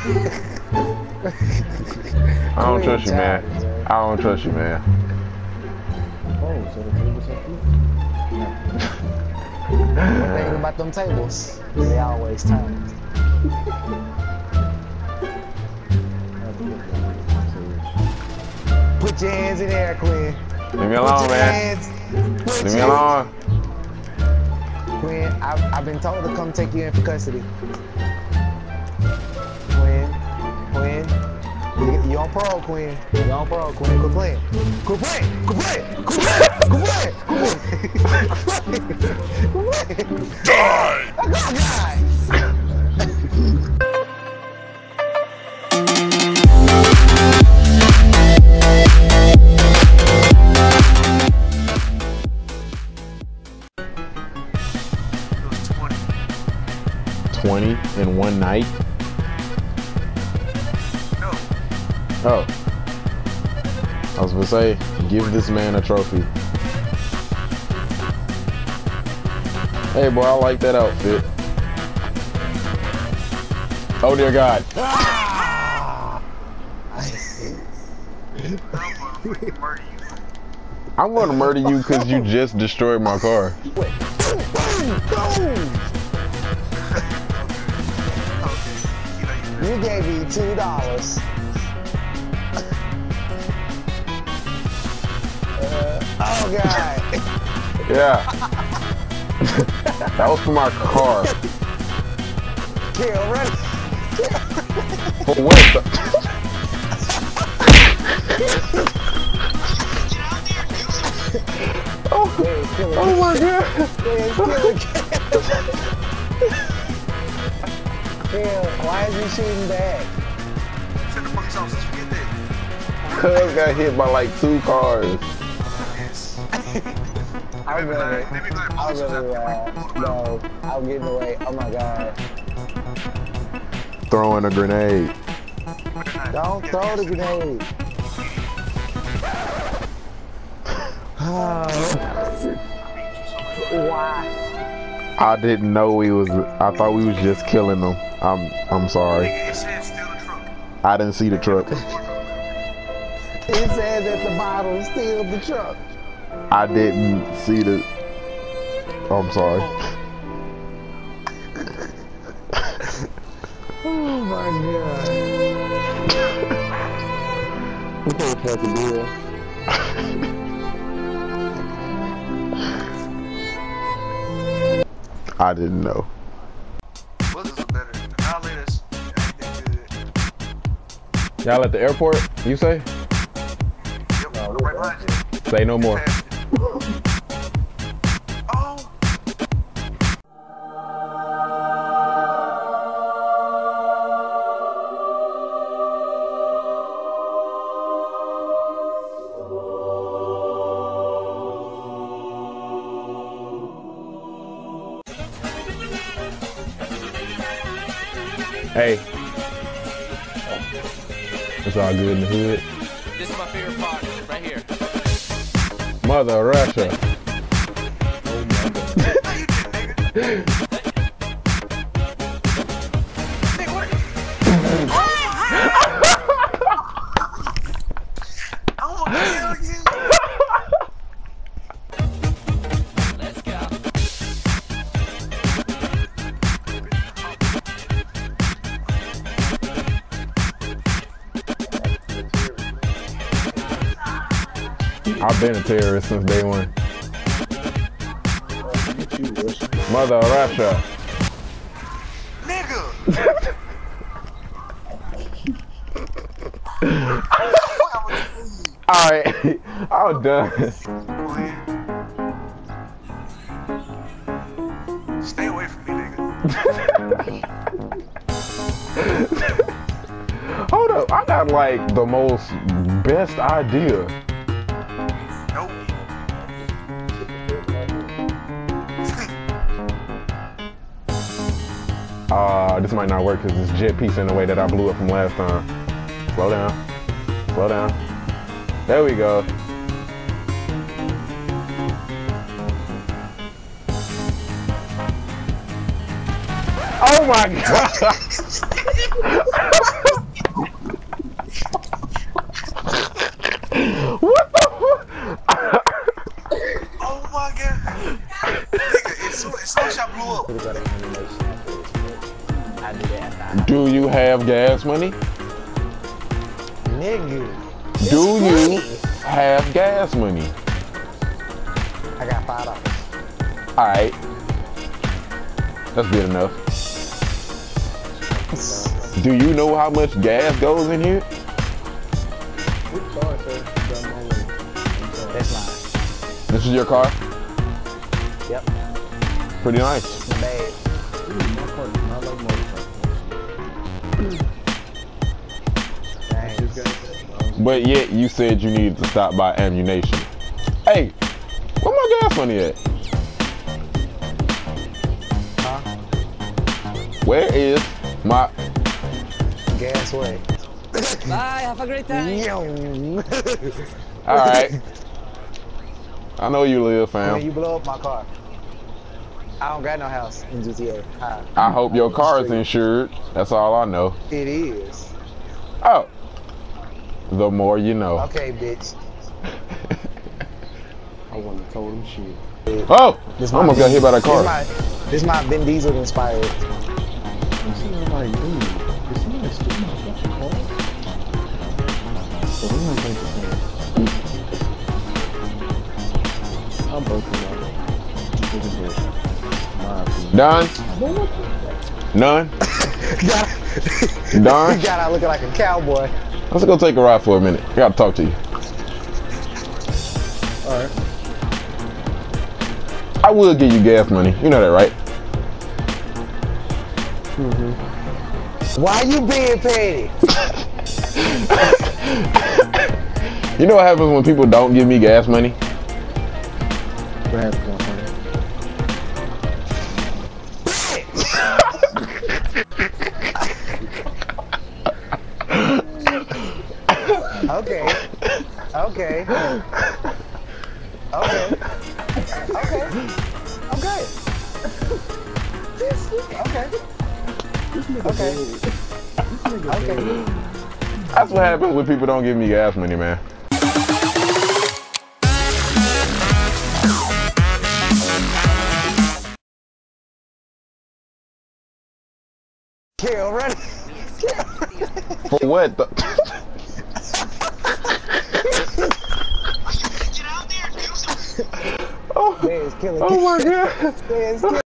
I don't trust you, man. I don't trust you, man. Oh, so the tables are blue. One thing about them tables, they always turn. Put your hands in the air, Quinn. Leave me alone, man. Leave me alone. Quinn, I've been told to come take you in for custody. Quinn. You on parole, Quinn. You on parole, Quinn. Quit playing. Quit playing. Quit playing. Quit playing. Quit playing. Quit playing. Die! I got die! 20 in one night? No. Oh. I was gonna say, give this man a trophy. Hey boy, I like that outfit. Oh dear God. I'm gonna murder you because you just destroyed my car. You gave me $2. Oh God. Yeah. That was for my car. Kill, run. For what the? Oh my God. Why is he shooting back? Send the police officers to get there. Cuz got hit by like 2 cars. Yes. I'm getting away. Oh my God. Throwing a grenade. Don't throw the grenade. Why? I didn't know we was. I thought we was just killing them. I'm sorry. I didn't see the truck. It says at the bottom, steal the truck. I didn't see the. I'm sorry. Oh my God. What the fucking deal? I didn't know. Y'all at the airport, you say? Yep, right behind you. Say no more. Oh. Hey. It's all good in the hood. This is my favorite part, right here. Mother Russia. Let's go. I've been a terrorist since day one. Mother Russia. Nigga! Alright, I'm done. Stay away from me, nigga. Hold up, I got like the most best idea. Nope. This might not work because this jet piece in the way that I blew it from last time. Slow down. Slow down. There we go. Oh my God. What the fuck? Oh my god. Nigga, as soon as I blew up. I do that. Do you have gas money? Nigga. Do you have gas money? I got $5. Alright. That's good enough. Do you know how much gas goes in here? That's mine. This is your car? Yep. Pretty nice. My bag. Thanks. But yet you said you needed to stop by ammunition. Hey, where my gas money at? Huh? Where is my... Gas way. Bye, have a great time. Alright. I know you live, When fam. you blow up my car. I don't got no house in GTA. I hope your car is insured. That's all I know. It is. Oh. The more you know. Okay, bitch. I wouldn't have told him shit. Oh! I almost got hit by that car. This my Vin Diesel inspired. I'm saying, like, dude, is somebody stealing my fucking car? So we're gonna think the same. I'm broken out. This is it. My opinion. Done? None? Done? You got out looking like a cowboy. Let's go take a ride for a minute. I gotta talk to you. Alright. I will give you gas money. You know that, right? Why you being petty? You know what happens when people don't give me gas money? What happened, my friend? Okay. Okay. Okay. Okay. Okay. Okay. Okay. Okay. That's what happens when people don't give me gas money, man. Kill, run. For what? Man, it's killing. Oh my god. Man, it's killing.